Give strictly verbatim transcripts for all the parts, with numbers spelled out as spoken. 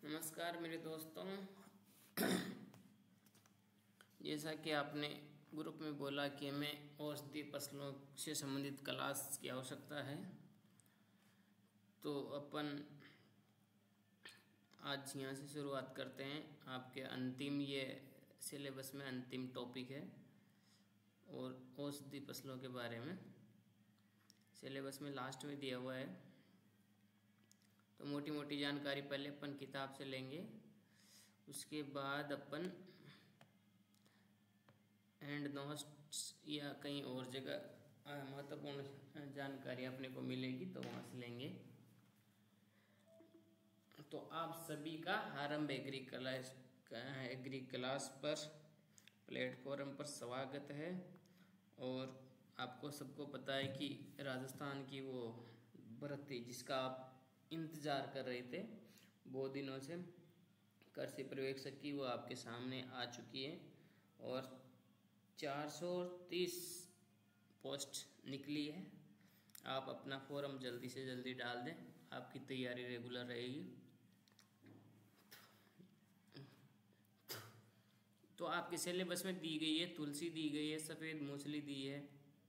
नमस्कार मेरे दोस्तों। जैसा कि आपने ग्रुप में बोला कि हमें औषधीय फसलों से संबंधित क्लास की आवश्यकता है, तो अपन आज यहाँ से शुरुआत करते हैं। आपके अंतिम ये सिलेबस में अंतिम टॉपिक है और औषधीय फसलों के बारे में सिलेबस में लास्ट में दिया हुआ है। तो मोटी मोटी जानकारी पहले अपन किताब से लेंगे, उसके बाद अपन एंड नोट्स या कहीं और जगह महत्वपूर्ण जानकारी अपने को मिलेगी तो वहाँ से लेंगे। तो आप सभी का Aarambh agri class agri class पर प्लेटफॉर्म पर स्वागत है। और आपको सबको पता है कि राजस्थान की वो भर्ती जिसका आप इंतज़ार कर रहे थे बहुत दिनों से, कृषि पर्यवेक्षक की, वो आपके सामने आ चुकी है और चार सौ तीस पोस्ट निकली है। आप अपना फॉर्म जल्दी से जल्दी डाल दें, आपकी तैयारी रेगुलर रहेगी। तो आपके सिलेबस में दी गई है तुलसी, दी गई है सफ़ेद मूसली, दी है।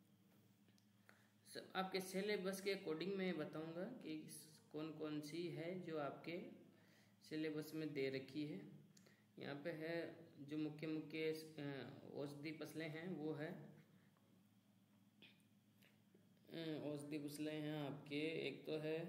आपके सिलेबस के अकॉर्डिंग मैं बताऊंगा कि कौन कौन सी है जो आपके सिलेबस में दे रखी है। यहाँ पे है जो मुख्य मुख्य औषधि फसलें हैं, वो है औषधि फसलें हैं आपके, एक तो है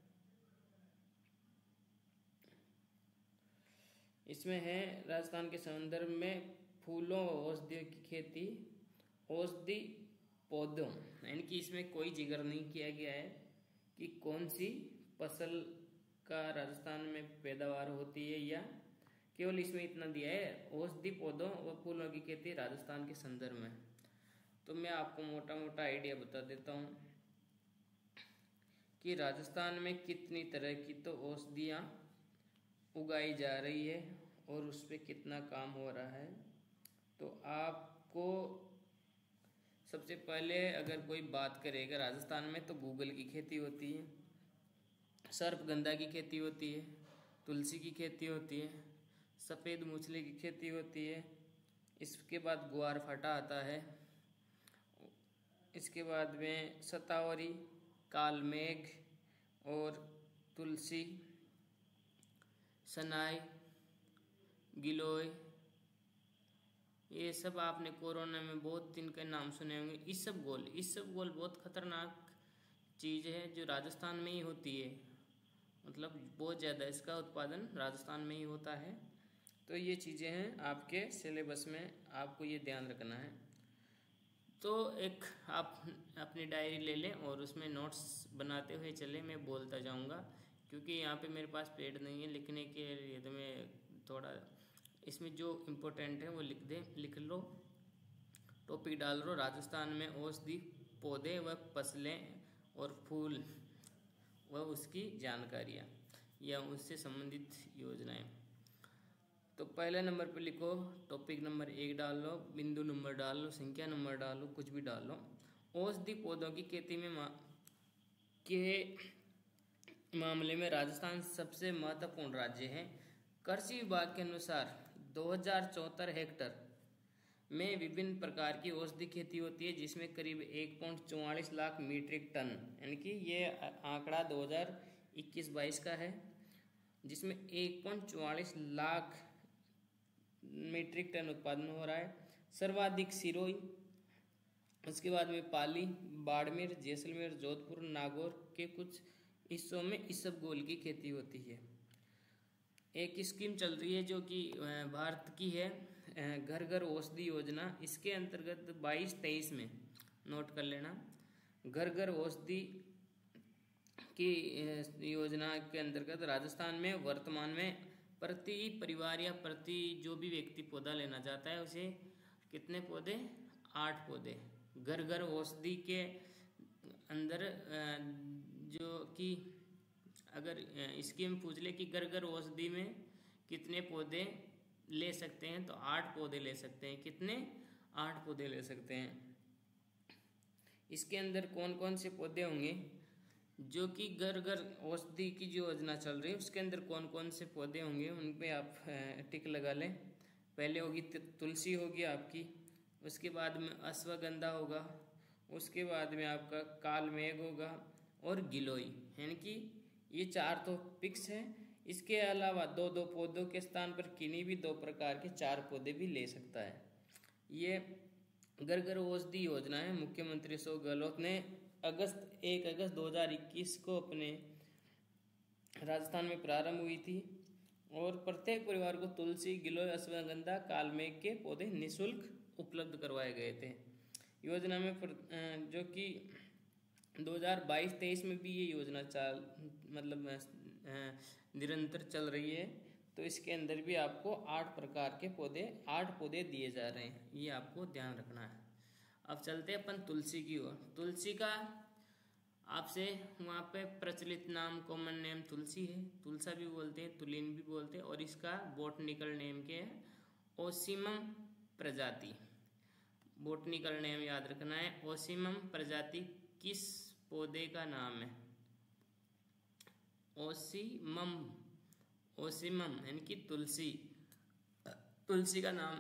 इसमें है राजस्थान के संदर्भ में फूलों औषधियों की खेती, औषधि पौधों, यानी कि इसमें कोई जिक्र नहीं किया गया है कि कौन सी फसल का राजस्थान में पैदावार होती है, या केवल इसमें इतना दिया है औषधि पौधों व फूलों की खेती राजस्थान के संदर्भ में। तो मैं आपको मोटा मोटा आइडिया बता देता हूँ कि राजस्थान में कितनी तरह की तो औषधियाँ उगाई जा रही है और उस पर कितना काम हो रहा है। तो आपको सबसे पहले अगर कोई बात करेगा राजस्थान में, तो गूगल की खेती होती है, सर्पगंधा की खेती होती है, तुलसी की खेती होती है, सफ़ेद मूसली की खेती होती है। इसके बाद ग्वार फटा आता है। इसके बाद में शतावरी, कालमेघ और तुलसी, सनाई, गिलोय, ये सब आपने कोरोना में बहुत इनके नाम सुने होंगे। इसबगोल, इसबगोल बहुत खतरनाक चीज़ है जो राजस्थान में ही होती है, मतलब बहुत ज़्यादा इसका उत्पादन राजस्थान में ही होता है। तो ये चीज़ें हैं आपके सिलेबस में, आपको ये ध्यान रखना है। तो एक आप अपनी डायरी ले लें और उसमें नोट्स बनाते हुए चलें, मैं बोलता जाऊंगा, क्योंकि यहाँ पे मेरे पास पेड नहीं है लिखने के लिए। तो मैं थोड़ा इसमें जो इम्पोर्टेंट है वो लिख दें, लिख लो, टॉपिक डाल लो। राजस्थान में औषधि पौधे व फसलें और फूल व उसकी जानकारियाँ या उससे संबंधित योजनाएं। तो पहले नंबर पर लिखो, टॉपिक नंबर एक डाल लो, बिंदु नंबर डाल लो, संख्या नंबर डाल लो, कुछ भी डाल लो। औषधि पौधों की खेती में मा, के मामले में राजस्थान सबसे महत्वपूर्ण राज्य है। कृषि विभाग के अनुसार दो हजार चौहत्तर हेक्टेयर में विभिन्न प्रकार की औषधि खेती होती है, जिसमें करीब एक पॉइंट चौवालीस लाख मीट्रिक टन, यानी कि ये आंकड़ा दो हजार इक्कीस बाईस का है, जिसमें एक पॉइंट चौवालीस लाख मीट्रिक टन उत्पादन हो रहा है। सर्वाधिक सिरोही, उसके बाद में पाली, बाड़मेर, जैसलमेर, जोधपुर, नागौर के कुछ हिस्सों में इसबगोल की खेती होती है। एक स्कीम चल रही है जो कि भारत की है, घर घर औषधि योजना। इसके अंतर्गत बाईस तेईस में, नोट कर लेना, घर घर औषधि की योजना के अंतर्गत राजस्थान में वर्तमान में प्रति परिवार या प्रति जो भी व्यक्ति पौधा लेना चाहता है उसे कितने पौधे, आठ पौधे घर घर औषधि के अंदर, जो कि अगर स्कीम पूछ ले कि घर घर औषधि में कितने पौधे ले सकते हैं, तो आठ पौधे ले सकते हैं। कितने, आठ पौधे ले सकते हैं। इसके अंदर कौन कौन से पौधे होंगे, जो कि घर घर औषधि की जो योजना चल रही है उसके अंदर कौन कौन से पौधे होंगे उन पे आप टिक लगा लें। पहले होगी तुलसी होगी आपकी, उसके बाद में अश्वगंधा होगा, उसके बाद में आपका कालमेघ होगा और गिलोय, यानी कि ये चार तो पिक्स हैं। इसके अलावा दो दो पौधों के स्थान पर किन्हीं भी दो प्रकार के चार पौधे भी ले सकता है। ये घर घर औषधि योजना है, मुख्यमंत्री अशोक गहलोत ने अगस्त एक अगस्त दो हज़ार इक्कीस को अपने राजस्थान में प्रारंभ हुई थी और प्रत्येक परिवार को तुलसी, गिलोय, अश्वगंधा, कालमेघ के पौधे निःशुल्क उपलब्ध करवाए गए थे। योजना में जो कि दो हज़ार बाईस तेईस में भी ये योजना चाल मतलब निरंतर चल रही है। तो इसके अंदर भी आपको आठ प्रकार के पौधे आठ पौधे दिए जा रहे हैं, ये आपको ध्यान रखना है। अब चलते हैं अपन तुलसी की ओर। तुलसी का आपसे वहाँ पे प्रचलित नाम, कॉमन नेम तुलसी है, तुलसा भी बोलते हैं, तुलिन भी बोलते हैं, और इसका बोटनिकल नेम क्या है, ओसिमम प्रजाति। बोटनिकल नेम याद रखना है। ओसिमम प्रजाति किस पौधे का नाम है? ओसिमम, ओसिमम यानी कि तुलसी। तुलसी का नाम,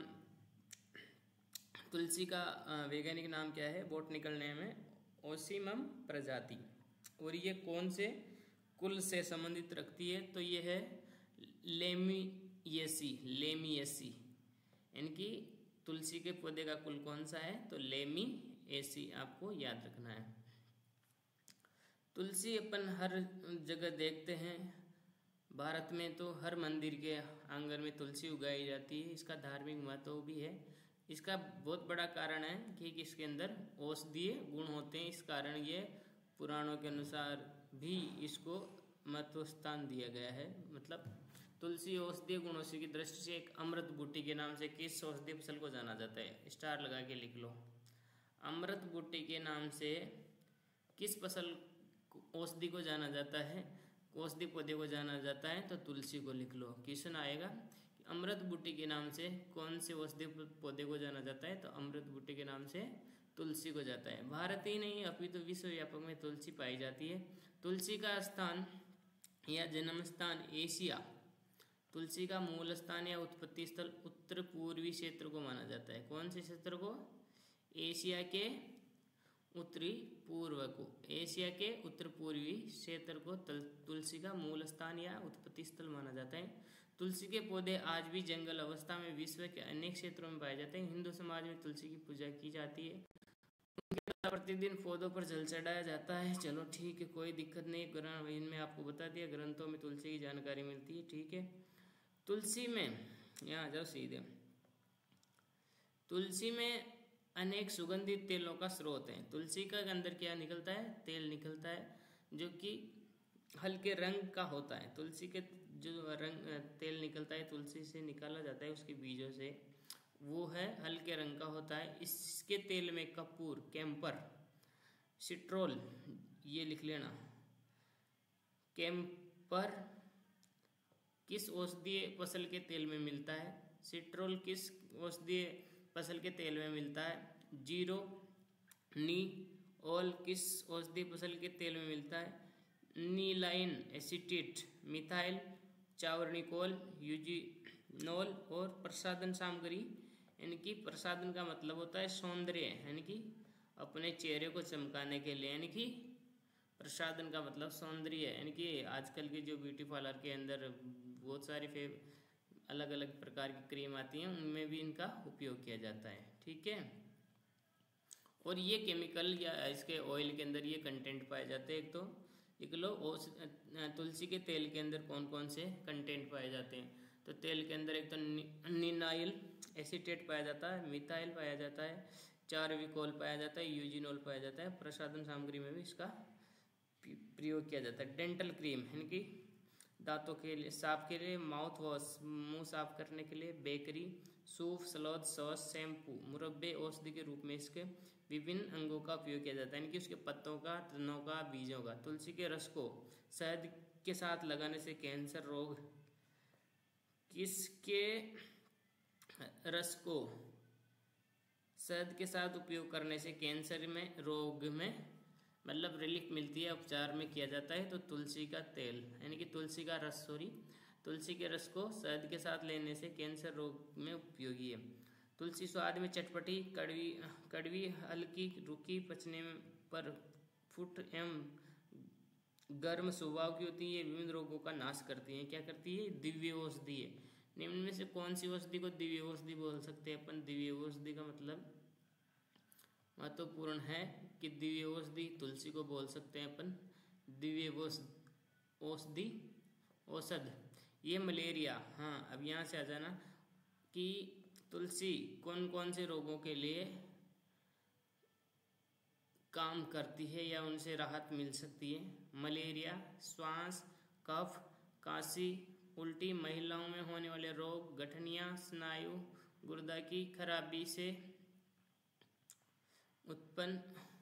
तुलसी का वैज्ञानिक नाम क्या है? बोटनिकल नेम है ओसिमम प्रजाति। और ये कौन से कुल से संबंधित रखती है? तो ये है लेमियेसी, लेमियेसी यानी कि तुलसी के पौधे का कुल कौन सा है? तो लेमियेसी, आपको याद रखना है। तुलसी अपन हर जगह देखते हैं, भारत में तो हर मंदिर के आंगन में तुलसी उगाई जाती है। इसका धार्मिक महत्व भी है। इसका बहुत बड़ा कारण है कि इसके अंदर औषधीय गुण होते हैं, इस कारण ये पुराणों के अनुसार भी इसको महत्व स्थान दिया गया है। मतलब तुलसी औषधीय गुणों की दृष्टि से एक अमृत बूटी के नाम से किस औषधीय फसल को जाना जाता है? स्टार लगा के लिख लो। अमृत बूटी के नाम से किस फसल औषधि को जाना जाता है? औषधि पौधे को जाना जाता है, तो तुलसी को लिख लो। क्वेश्चन आएगा कि अमृत बूटी के नाम से कौन से औषधि पौधे को जाना जाता है? तो अमृत बूटी के नाम से तुलसी को जाता है। भारत ही नहीं अपितु तो विश्व व्यापक में तुलसी पाई जाती है। तुलसी का स्थान या जन्म स्थान एशिया, तुलसी का मूल स्थान या उत्पत्ति स्थल उत्तर पूर्वी क्षेत्र को माना जाता है। कौन से क्षेत्र को? एशिया के उत्तरी पूर्व को, एशिया के उत्तर पूर्वी क्षेत्र को तुलसी का मूल स्थान या उत्पत्ति स्थल माना जाता है। तुलसी के पौधे आज भी जंगल अवस्था में विश्व के अनेक क्षेत्रों में पाए जाते हैं। हिंदू समाज में तुलसी की पूजा की जाती है। प्रतिदिन पौधों पर जल चढ़ाया जाता है। चलो ठीक है, कोई दिक्कत नहीं। ग्रंथ इनमें आपको बता दिया, ग्रंथों में तुलसी की जानकारी मिलती है। ठीक है, तुलसी में यहाँ जाओ सीधे। तुलसी में अनेक सुगंधित तेलों का स्रोत है। तुलसी का अंदर क्या निकलता है? तेल निकलता है, जो कि हल्के रंग का होता है। तुलसी के जो रंग तेल निकलता है, तुलसी से निकाला जाता है उसके बीजों से, वो है हल्के रंग का होता है। इसके तेल में कपूर, कैम्पर, सिट्रोल, ये लिख लेना। कैम्पर किस औषधीय फसल के तेल में मिलता है? सिट्रोल किस औषधीय फसल के तेल में मिलता है? जीरो नी ऑल किस औषधीय फसल के तेल में मिलता है? नीलाइन एसिटेट, मिथाइल चावरनिकोल, यूजिनोल और प्रसाधन सामग्री, यानी कि प्रसाधन का मतलब होता है सौंदर्य, यानी कि अपने चेहरे को चमकाने के लिए, यानी कि प्रसाधन का मतलब सौंदर्य, यानी कि आजकल के जो ब्यूटी पार्लर के अंदर बहुत सारी फेव अलग अलग प्रकार की क्रीम आती हैं, उनमें भी इनका उपयोग किया जाता है। ठीक है, और ये केमिकल या इसके ऑयल के अंदर ये कंटेंट पाए जाते हैं। एक तो लिख लो, तुलसी के तेल के अंदर कौन कौन से कंटेंट पाए जाते हैं? तो तेल के अंदर एक तो निनाइल एसिटेट पाया जाता है, मिथाइल पाया जाता है, चारविकोल पाया जाता है, यूजिनोल पाया जाता है। प्रसाधन सामग्री में भी इसका प्रयोग किया जाता है। डेंटल क्रीम यानी कि दांतों के लिए, साफ के लिए, माउथ वॉश मुंह साफ करने के लिए, bakery, soup, salad, sauce, shampoo, मुरब्बे, औषधि के रूप में इसके विभिन्न अंगों का उपयोग किया जाता है, यानी कि उसके पत्तों का, तनों का, बीजों का। तुलसी के रस को शहद के साथ लगाने से कैंसर रोग, किसके रस को शहद के साथ उपयोग करने से कैंसर में रोग में मतलब रिलीफ मिलती है, उपचार में किया जाता है। तो तुलसी का तेल यानी कि तुलसी का रस, सॉरी तुलसी के रस को शहद के साथ लेने से कैंसर रोग में उपयोगी है। तुलसी स्वाद में चटपटी, कड़वी कड़वी हल्की रूखी, पचने पर फुट एवं गर्म स्वभाव की होती है। विभिन्न रोगों का नाश करती है। क्या करती है? दिव्य औषधि है। निम्न में से कौन सी औषधि को दिव्य औषधि बोल सकते हैं अपन? दिव्य औषधि का मतलब महत्वपूर्ण है कि दिव्य औषधि तुलसी को बोल सकते हैं अपन दिव्य औषधि, औषध। ये मलेरिया, हाँ अब यहाँ से आ जाना कि तुलसी कौन कौन से रोगों के लिए काम करती है या उनसे राहत मिल सकती है। मलेरिया, श्वास, कफ, काशी, उल्टी, महिलाओं में होने वाले रोग, गठनियाँ, स्नायु, गुर्दा की खराबी से उत्पन्न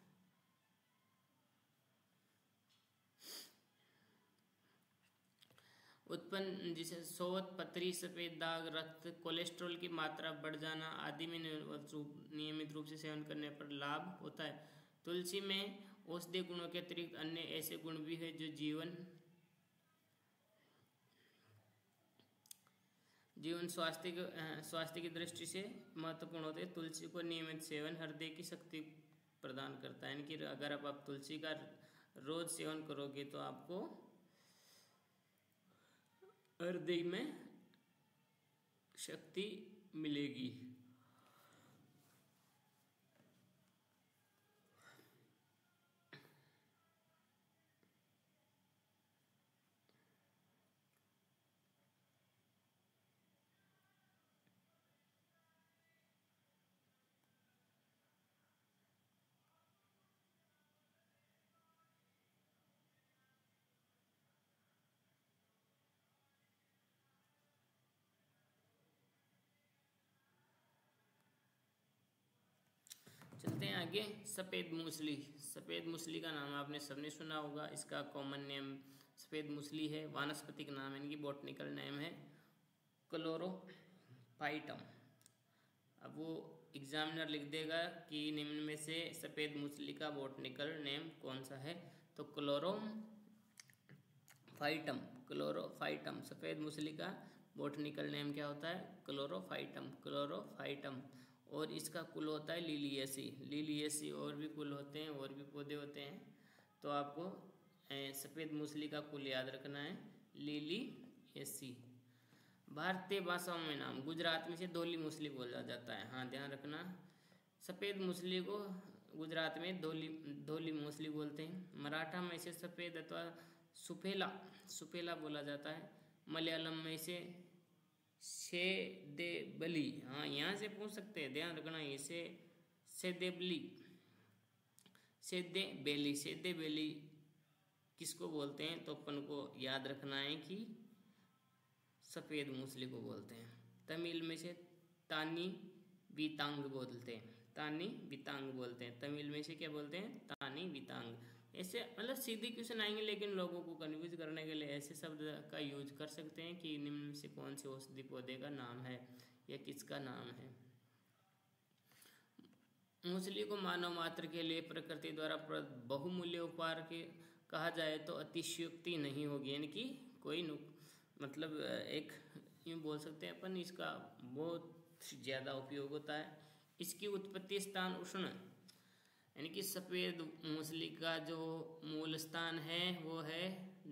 उत्पन्न जिसे सोवत, पथरी, सफेद दाग, रक्त, कोलेस्ट्रॉल की मात्रा बढ़ जाना आदि में नियमित रूप से सेवन करने पर लाभ होता है। तुलसी में औषधीय गुणों के अतिरिक्त अन्य ऐसे गुण भी हैं जो जीवन जीवन स्वास्थ्य स्वास्थ्य की दृष्टि से महत्वपूर्ण होते हैं। तुलसी को नियमित सेवन हृदय की शक्ति प्रदान करता है। यानी कि अगर आप, आप तुलसी का रोज सेवन करोगे तो आपको हृदय में शक्ति मिलेगी। चलते हैं आगे। सफ़ेद मूसली। सफ़ेद मूसली का नाम आपने सबने सुना होगा। इसका कॉमन नेम सफ़ेद मूसली है। वानस्पतिक नाम इनकी बॉटनिकल नेम है क्लोरोफाइटम। अब वो एग्जामिनर लिख देगा कि निम्न में से सफ़ेद मूसली का बॉटनिकल नेम कौन सा है, तो क्लोरोफाइटम। क्लोरोफाइटम सफ़ेद मूसली का बॉटनिकल नेम क्या होता है? क्लोरोफाइटम। क्लोरोफाइटम। और इसका कुल होता है लिलियेसी। लिलियेसी और भी कुल होते हैं, और भी पौधे होते हैं, तो आपको सफ़ेद मूसली का कुल याद रखना है, लिलियेसी। भारतीय भाषाओं में नाम, गुजरात में से धोली मूसली बोला जाता है। हाँ ध्यान रखना, सफ़ेद मूसली को गुजरात में धोली धोली मूसली बोलते हैं। मराठा में इसे सफ़ेद अथवा सुफेला सुफेला बोला जाता है। मलयालम में इसे सेदेबली, हाँ यहाँ से पूछ सकते हैं, ध्यान रखना, इसे सेदेबली सेदेबेली सेदेबेली किसको बोलते हैं, तो अपन को याद रखना है कि सफ़ेद मूसली को बोलते हैं। तमिल में से तानी बीतांग बोलते हैं। तानी बीतांग बोलते हैं। तमिल में से क्या बोलते हैं? तानी बीतांग। ऐसे मतलब सीधे क्वेश्चन आएंगे, लेकिन लोगों को कन्फ्यूज करने के लिए ऐसे शब्द का यूज कर सकते हैं कि निम्न में से कौन से औषधि पौधे का नाम है या किसका नाम है। मूसली को मानव मात्र के लिए प्रकृति द्वारा बहुमूल्य उपहार के कहा जाए तो अतिशयोक्ति नहीं होगी। यानी कि कोई मतलब एक यूँ बोल सकते हैं अपन, इसका बहुत ज़्यादा उपयोग होता है। इसकी उत्पत्ति स्थान उष्ण, यानी कि सफ़ेद मूसली का जो मूल स्थान है वो है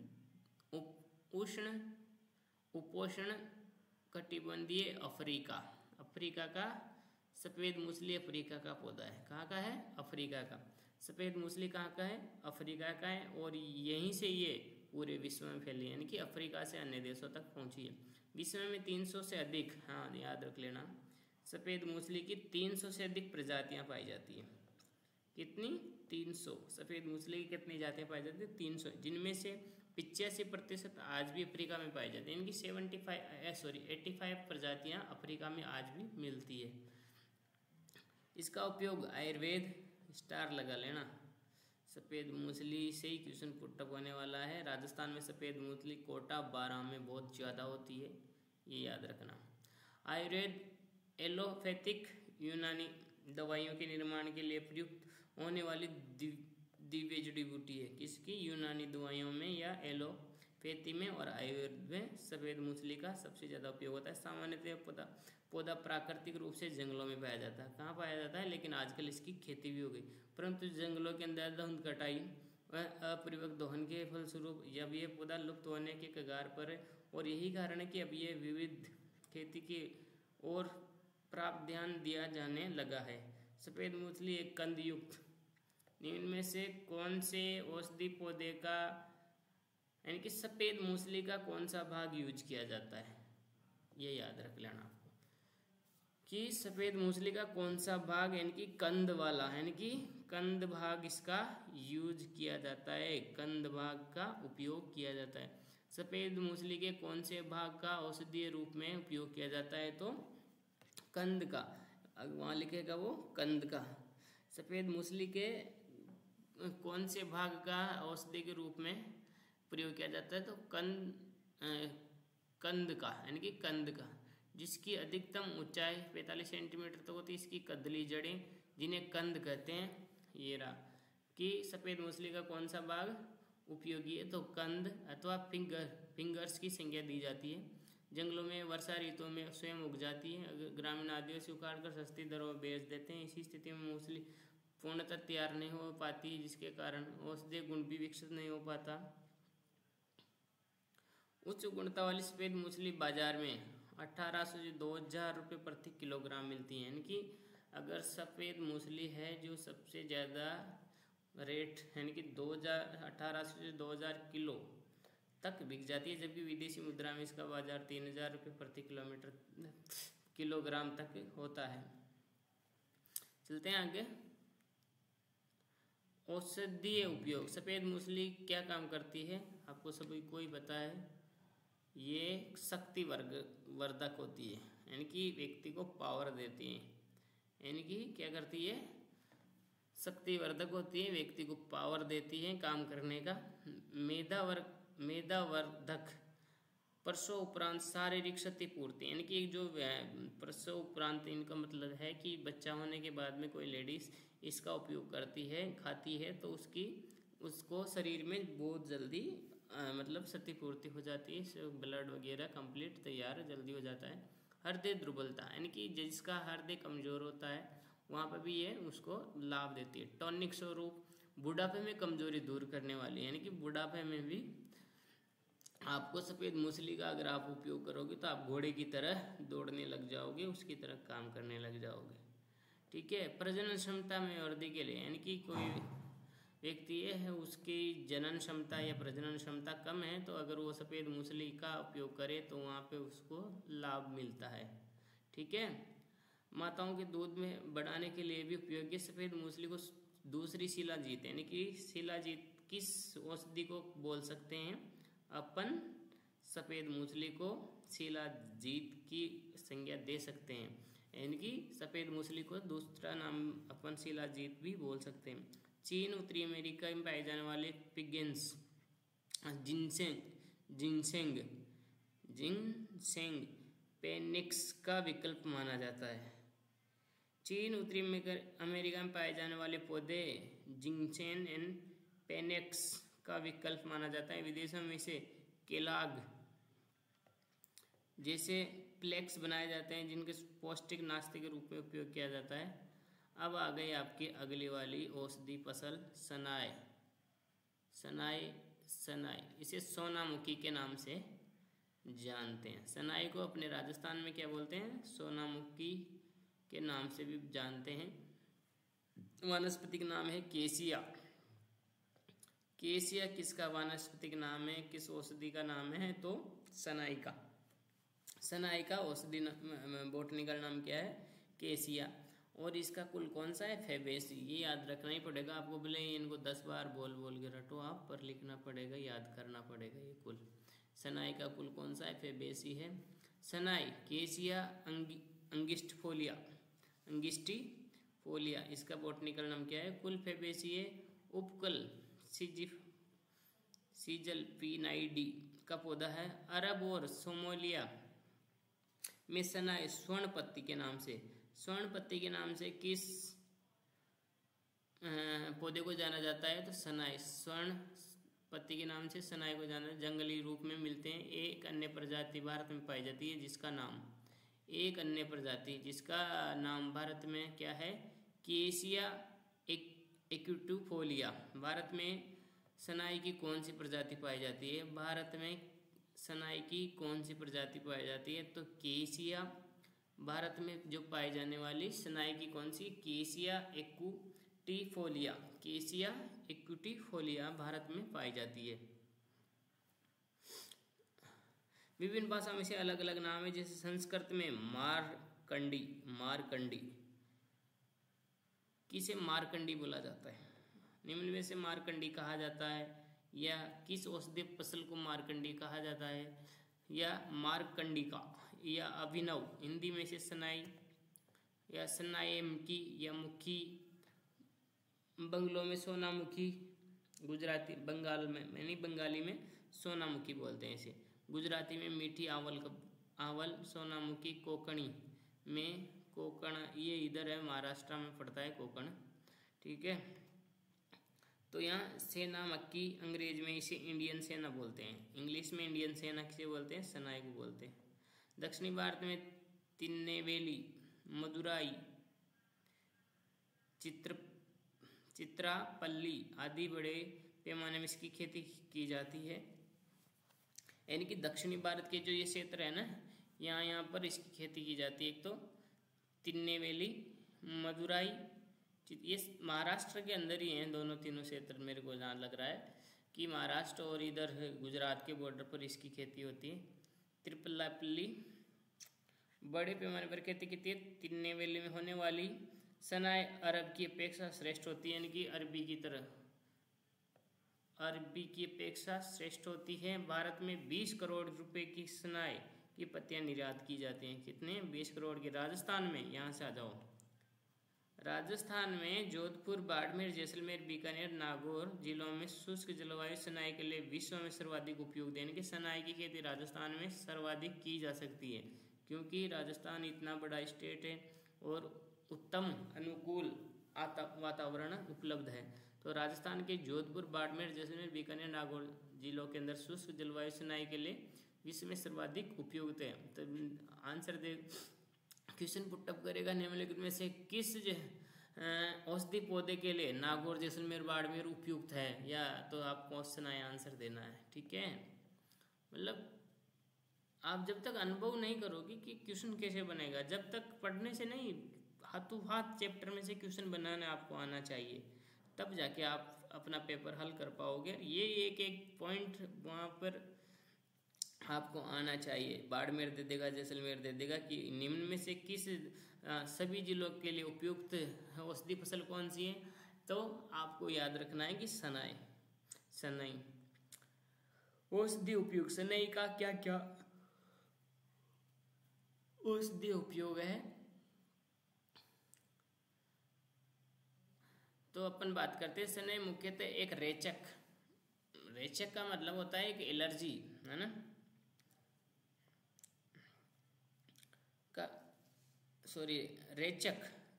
उष्ण उपोष्ण कटिबंधीय अफ्रीका। अफ्रीका का सफ़ेद मूसली अफ्रीका का पौधा है। कहाँ का है? अफ्रीका का। सफ़ेद मूसली कहाँ का है? अफ्रीका का है। और यहीं से ये पूरे विश्व में फैली, यानी कि अफ्रीका से अन्य देशों तक पहुँची है। विश्व में तीन सौ से अधिक, हाँ याद रख लेना, सफ़ेद मूसली की तीन सौ से अधिक प्रजातियाँ पाई जाती हैं। कितनी? तीन सौ। सफ़ेद मूसली की कितनी जातियाँ पाई जाती हैं? तीन सौ, जिनमें से पिचासी प्रतिशत आज भी अफ्रीका में पाई जाती है। इनकी seventy five sorry eighty five प्रजातियाँ अफ्रीका में आज भी मिलती है। इसका उपयोग आयुर्वेद, स्टार लगा लेना, सफ़ेद मूसली से ही क्वेश्चन पुटअप होने वाला है। राजस्थान में सफ़ेद मूसली कोटा बारह में बहुत ज़्यादा होती है, ये याद रखना। आयुर्वेद, एलोपैथिक, यूनानी दवाइयों के निर्माण के लिए प्रयुक्त होने वाली दिव्य जड़ी बूटी है। किसकी? यूनानी दवाइयों में या एलोपैथी में और आयुर्वेद में सफ़ेद मूसली का सबसे ज़्यादा उपयोग होता है। सामान्यतः पौधा पौधा प्राकृतिक रूप से जंगलों में पाया जाता है। कहाँ पाया जाता है? लेकिन आजकल इसकी खेती भी हो गई, परंतु जंगलों के अंदर धुंध कटाई व अपरिपक्व दोहन के फलस्वरूप जब ये पौधा लुप्त होने के कगार पर है, और यही कारण है कि अब ये विविध खेती की ओर प्राप्त ध्यान दिया जाने लगा है। सफ़ेद मूसली एक कंद युक्त निम्न में से कौन से औषधि पौधे का यानी कि सफ़ेद मूसली का कौन सा भाग यूज किया जाता है? ये याद रख लेना आपको कि सफ़ेद मूसली का कौन सा भाग यानी कि कंद वाला यानी कि कंद भाग इसका यूज किया जाता है, कंद भाग का उपयोग किया जाता है। सफ़ेद मूसली के कौन से भाग का औषधीय रूप में उपयोग किया जाता है? तो कंद का, वहाँ लिखेगा वो कंद का। सफ़ेद मूसली के कौन से भाग का औषधि के रूप में प्रयोग किया जाता है? तो कंद कंद का यानी कि कंद का, जिसकी अधिकतम ऊंचाई पैंतालीस सेंटीमीटर तक होती है। इसकी कदली जड़ें जिन्हें कंद कहते हैं। ये रहा कि सफ़ेद मूसली का कौन सा भाग उपयोगी है? तो कंद अथवा फिंगर फिंगर्स की संज्ञा दी जाती है। जंगलों में वर्षा ऋतु में स्वयं उग जाती है। ग्रामीण आदिवासी उखाड़ कर सस्ती दरों में बेच देते हैं। इसी स्थिति में मूसली पूर्णतः तैयार नहीं हो पाती, जिसके कारण औषधीय गुण भी विकसित नहीं हो पाता। उच्च गुणवत्ता वाली सफ़ेद मूसली बाजार में अठारह सौ से दो हज़ार रुपये प्रति किलोग्राम मिलती है। यानी कि अगर सफ़ेद मूसली है जो सबसे ज़्यादा रेट यानी कि दो हज़ार अठारह सौ से दो हज़ार किलो तक बिक जाती है, जबकि विदेशी मुद्रा में इसका बाजार तीन हज़ार रुपये प्रति किलोमीटर किलोग्राम तक होता है। चलते हैं आगे। औषधीय उपयोग। सफ़ेद मूसली क्या काम करती है? आपको सभी को ही पता है, ये शक्ति वर्ग वर्धक होती है, यानी कि व्यक्ति को पावर देती है। यानी कि क्या करती है? शक्ति वर्धक होती है, व्यक्ति को पावर देती है काम करने का। मेधा वर्ग मेधावर्धक, प्रसव उपरांत शारीरिक क्षतिपूर्ति, यानी कि जो प्रसव उपरांत, इनका मतलब है कि बच्चा होने के बाद में कोई लेडीज इसका उपयोग करती है, खाती है, तो उसकी उसको शरीर में बहुत जल्दी आ, मतलब क्षतिपूर्ति हो जाती है, ब्लड वगैरह कंप्लीट तैयार जल्दी हो जाता है। हृदय दुर्बलता, यानी कि जिसका हृदय कमजोर होता है वहाँ पर भी ये उसको लाभ देती है। टॉनिक स्वरूप, बुढ़ापे में कमजोरी दूर करने वाली, यानी कि बुढ़ापे में भी आपको सफ़ेद मूसली का अगर आप उपयोग करोगे तो आप घोड़े की तरह दौड़ने लग जाओगे, उसकी तरह काम करने लग जाओगे। ठीक है। प्रजनन क्षमता में वृद्धि के लिए, यानी कि कोई व्यक्ति ये है उसकी जनन क्षमता या प्रजनन क्षमता कम है, तो अगर वो सफ़ेद मूसली का उपयोग करे तो वहाँ पे उसको लाभ मिलता है। ठीक है। माताओं के दूध में बढ़ाने के लिए भी उपयोगी सफ़ेद मूसली को दूसरी शिलाजीत, यानी कि शिलाजीत किस औषधि को बोल सकते हैं अपन? सफ़ेद मूसली को शिलाजीत की संज्ञा दे सकते हैं, यानी कि सफ़ेद मूसली को दूसरा नाम अपन शिलाजीत भी बोल सकते हैं। चीन, उत्तरी अमेरिका में पाए जाने वाले पिगेंस जिनसेंग जिनसेंग जिनसेंग पेनिक्स का विकल्प माना जाता है। चीन, उत्तरी अमेरिका में पाए जाने वाले पौधे जिनसेन एंड पेनिक्स का विकल्प माना जाता है। विदेशों में से केलाग जैसे फ्लेक्स बनाए जाते हैं, जिनके पौष्टिक नाश्ते के रूप में उपयोग किया जाता है। अब आ गई आपकी अगली वाली औषधि फसल, सनाई। सनाई सनाई इसे सोनामुखी के नाम से जानते हैं। सनाई को अपने राजस्थान में क्या बोलते हैं? सोनामुखी के नाम से भी जानते हैं। वानस्पतिक नाम है केसिया। केसिया किसका वानस्पतिक नाम है? किस औषधि का नाम है? तो सनाई का। सनाई का औषधि बोटनिकल नाम क्या है? केसिया। और इसका कुल कौन सा है? फेबेसी। ये याद रखना ही पड़ेगा आपको, भले ही इनको दस बार बोल बोल के रटो आप, पर लिखना पड़ेगा, याद करना पड़ेगा ये कुल। सनाई का कुल कौन सा है? फेबेसी है। सनाई केसिया अंगि अंगिस्टिफोलिया अंगिस्टिफोलिया इसका बोटनिकल नाम क्या है? कुल फेबेसी है। उपकल सीजिफ सीजल पीनाइडी का पौधा है। अरब और सोमालिया में सनाई स्वर्ण पत्ती के नाम से स्वर्ण पत्ती के नाम से किस पौधे को जाना जाता है तो सनाई, स्वर्ण पत्ती के नाम से सनाई को जाना, जंगली रूप में मिलते हैं। एक अन्य प्रजाति भारत में पाई जाती है जिसका नाम, एक अन्य प्रजाति जिसका नाम भारत में क्या है, केसिया एक्विटिफोलिया। भारत में सनाई की कौन सी प्रजाति पाई जाती है, भारत में सनाई की कौन सी प्रजाति पाई जाती है, तो केसिया, भारत में जो पाई जाने वाली सनाई की कौन सी, केसिया एक्विटिफोलिया, केसिया एक्विटिफोलिया भारत में पाई जाती है। विभिन्न भाषा में से अलग अलग नाम है, जैसे संस्कृत में मारकंडी, मारकंडी किसे मारकंडी बोला जाता है, निम्न में से मारकंडी कहा जाता है, या किस औषधीय फसल को मारकंडी कहा जाता है, या मारकंडिका, या अभिनव, हिंदी में से सनाई या सनाएमुखी या मुखी, बंगलों में सोनामुखी, गुजराती बंगाल में यानी बंगाली में सोनामुखी बोलते हैं इसे, गुजराती में मीठी आवल का आवल, सोनामुखी कोंकणी में कोकण, ये इधर है महाराष्ट्र में पड़ता है कोकण, ठीक है। तो यहाँ सेना मक्की, अंग्रेज में इसे इंडियन सेना बोलते हैं, इंग्लिश में इंडियन सेना किसे बोलते हैं, सनाई को बोलते हैं। दक्षिणी भारत में तिन्नेवेली, मदुराई, चित्र चित्रापल्ली आदि बड़े पैमाने में इसकी खेती की जाती है। यानी कि दक्षिणी भारत के जो ये क्षेत्र है ना, यहाँ यहाँ पर इसकी खेती की जाती है। एक तो तिन्नेवेली, मदुराई, ये महाराष्ट्र के अंदर ही हैं दोनों तीनों क्षेत्र, मेरे को जहाँ लग रहा है कि महाराष्ट्र और इधर गुजरात के बॉर्डर पर इसकी खेती होती है। त्रिपल्लापल्ली बड़े पैमाने पर खेती की है। तिन्नेवेली में होने वाली सनाई अरब की अपेक्षा श्रेष्ठ होती है, यानी कि अरबी की तरह, अरबी की अपेक्षा श्रेष्ठ होती है। भारत में बीस करोड़ रुपए की सनाई की पत्तियां निर्यात की जाती हैं। कितने, बीस करोड़ की। राजस्थान में, यहाँ से आ जाओ, राजस्थान में जोधपुर, बाड़मेर, जैसलमेर, बीकानेर, नागौर जिलों में शुष्क जलवायु सनाई के लिए विश्व में सर्वाधिक उपयुक्त है। यानी कि सनाई की खेती राजस्थान में सर्वाधिक की जा सकती है, क्योंकि राजस्थान इतना बड़ा स्टेट है और उत्तम अनुकूल वातावरण उपलब्ध है। तो राजस्थान के जोधपुर, बाड़मेर, जैसलमेर, बीकानेर, नागौर जिलों के अंदर शुष्क जलवायु सनाई के लिए विश्व में सर्वाधिक उपयुक्त है। तो आंसर दे, क्वेश्चन पुटअप करेगा निम्नलिखित में से किस औषधि पौधे के लिए नागौर, जैसलमेर, बाड़मेर उपयुक्त है, या तो आपको क्वेश्चन आया आंसर देना है, ठीक है। मतलब आप जब तक अनुभव नहीं करोगे कि क्वेश्चन कैसे बनेगा, जब तक पढ़ने से नहीं, हाथों हाथ चैप्टर में से क्वेश्चन बनाना आपको आना चाहिए, तब जाके आप अपना पेपर हल कर पाओगे। ये एक एक पॉइंट वहाँ पर आपको आना चाहिए। बाड़मेर दे देगा, जैसलमेर दे देगा कि निम्न में से किस आ, सभी जिलों के लिए उपयुक्त औषधि फसल कौन सी है, तो आपको याद रखना है कि सनाई, सनाई औषधि उपयोग, सनाई का क्या क्या औषधि उपयोग है। तो अपन बात करते हैं, सनाई मुख्यतः एक रेचक, रेचक का मतलब होता है एक एलर्जी, है ना, का सॉरी रेचक,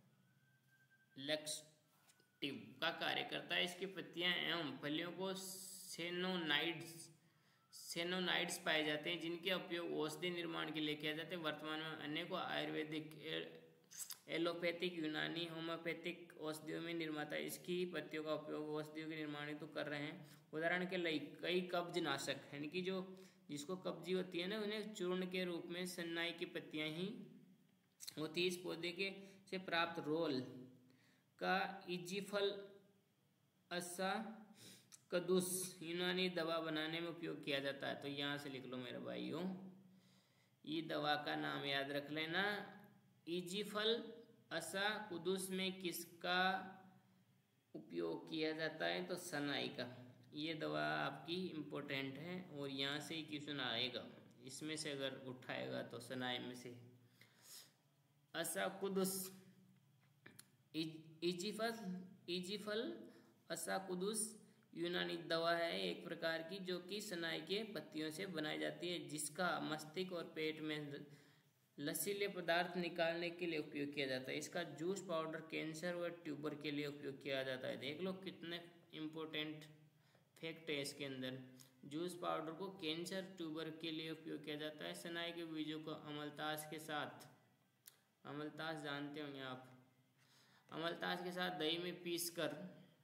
लैक्सेटिव का कार्य करता है। इसकी पत्तियां एवं फलियों को सेनोनाइड्स सेनोनाइड्स पाए जाते हैं, जिनके उपयोग औषधि निर्माण के लिए किया जाता है। वर्तमान में अनेकों आयुर्वेदिक, एलोपैथिक, यूनानी, होम्योपैथिक औषधियों में निर्माता इसकी पत्तियों का उपयोग औषधियों के निर्माण तो कर रहे हैं। उदाहरण के लिए कई कब्ज नाशक, यानी कि जो जिसको कब्जी होती है ना, उन्हें चूर्ण के रूप में सन्नाई की पत्तियां ही होती है। इस पौधे के से प्राप्त रोल का इजीफल असा कदुस यूनानी दवा बनाने में उपयोग किया जाता है। तो यहाँ से लिख लो मेरे भाइयों, ये दवा का नाम याद रख लेना, इजीफल असा कुदुस में किसका उपयोग किया जाता है, तो सनाई का। ये दवा आपकी इम्पोर्टेंट है और यहाँ से ही क्वेश्चन आएगा, इसमें से अगर उठाएगा तो सनाई में से असा कुदुस, इजीफल इजीफल असा कुदुस यूनानी दवा है एक प्रकार की, जो कि सनाई के पत्तियों से बनाई जाती है, जिसका मस्तिष्क और पेट में लसीले पदार्थ निकालने के लिए उपयोग किया जाता है। इसका जूस पाउडर कैंसर व ट्यूबर के लिए उपयोग किया जाता है। देख लो कितने इम्पोर्टेंट फैक्ट है इसके अंदर। जूस पाउडर को कैंसर ट्यूबर के लिए उपयोग किया जाता है। शनाई के बीजों को अमलतास के साथ, अमलतास जानते होंगे आप, अमलतास के साथ दही में पीस कर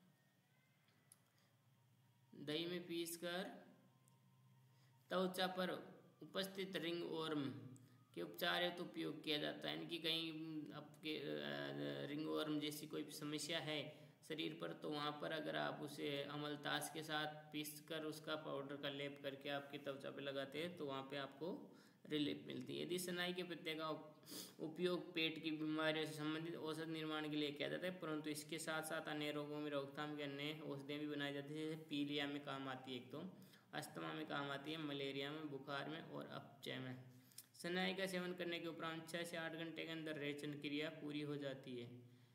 दही में पीस कर त्वचा पर उपस्थित रिंग वर्म के उपचार हेतु तो उपयोग किया जाता है। इनकी कहीं आपके रिंग वर्म जैसी कोई समस्या है शरीर पर, तो वहाँ पर अगर आप उसे अमलतास के साथ पीस कर उसका पाउडर का लेप करके आपकी त्वचा पे लगाते हैं तो वहाँ पे आपको रिलीफ मिलती है। यदि शनाई के पत्ते का उपयोग पेट की बीमारियों से संबंधित औषध निर्माण के लिए किया जाता है, परंतु इसके साथ साथ अन्य रोगों में रोकथाम के अन्य औषधियाँ भी बनाई जाती है। जैसे पीलिया में काम आती है, एक तो अस्थमा में काम आती है, मलेरिया में, बुखार में और अपचय में। शनाई का सेवन करने के उपरांत छः से आठ घंटे के अंदर रेचन क्रिया पूरी हो जाती है।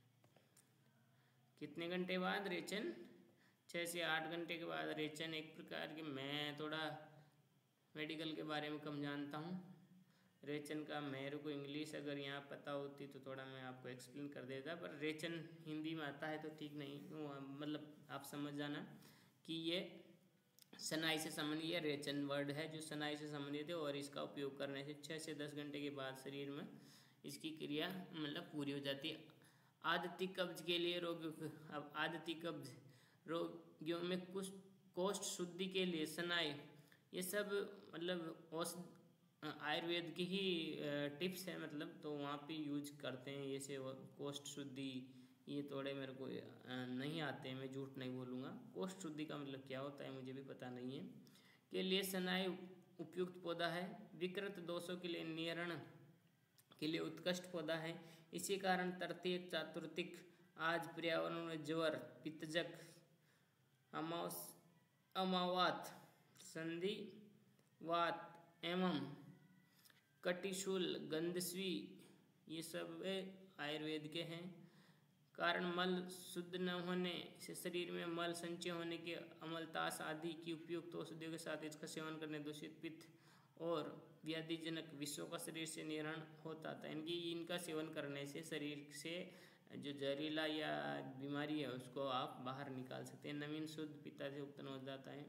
कितने घंटे बाद रेचन? छः से आठ घंटे के बाद रेचन। एक प्रकार के, मैं थोड़ा मेडिकल के बारे में कम जानता हूँ, रेचन का मेरे को इंग्लिश अगर यहाँ पता होती तो थोड़ा मैं आपको एक्सप्लेन कर देता, पर रेचन हिंदी में आता है तो ठीक नहीं, मतलब आप समझ जाना कि ये शनाई से संबंधित, ये रेचन वर्ड है जो शनाई से संबंधित है और इसका उपयोग करने से छः से दस घंटे के बाद शरीर में इसकी क्रिया मतलब पूरी हो जाती है। आदती कब्ज के लिए रोग, अब आदती कब्ज रोगियों में कुछ कोष्ठ शुद्धि के लिए शनाई, ये सब मतलब औषध आयुर्वेद की ही टिप्स है, मतलब तो वहाँ पे यूज करते हैं ये से कोष्ठ शुद्धि। ये थोड़े मेरे को नहीं आते हैं, मैं झूठ नहीं बोलूँगा। कोष्ठ शुद्धि का मतलब क्या होता है मुझे भी पता नहीं है। के लिए शनाई उपयुक्त पौधा है। विकृत दोषों के लिए निवारण के लिए उत्कृष्ट पौधा है। इसी कारण तृतीय चातुर्थिक आज पर्यावरण में ज्वर, पित्तजक, अमावस अमावात, संधिवात एवं कटिशूल, गंधस्वी, ये सब आयुर्वेद के हैं। कारण मल शुद्ध न होने से शरीर में मल संचय होने के अमलतास आदि की उपयुक्त औषधियों के साथ इसका सेवन करने दूषित पित्त और व्याधिजनक विषयों का शरीर से निवारण होता था। इनकी इनका सेवन करने से शरीर से जो जहरीला या बीमारी है उसको आप बाहर निकाल सकते हैं। नवीन शुद्ध पित्त से उत्पन्न हो जाता है।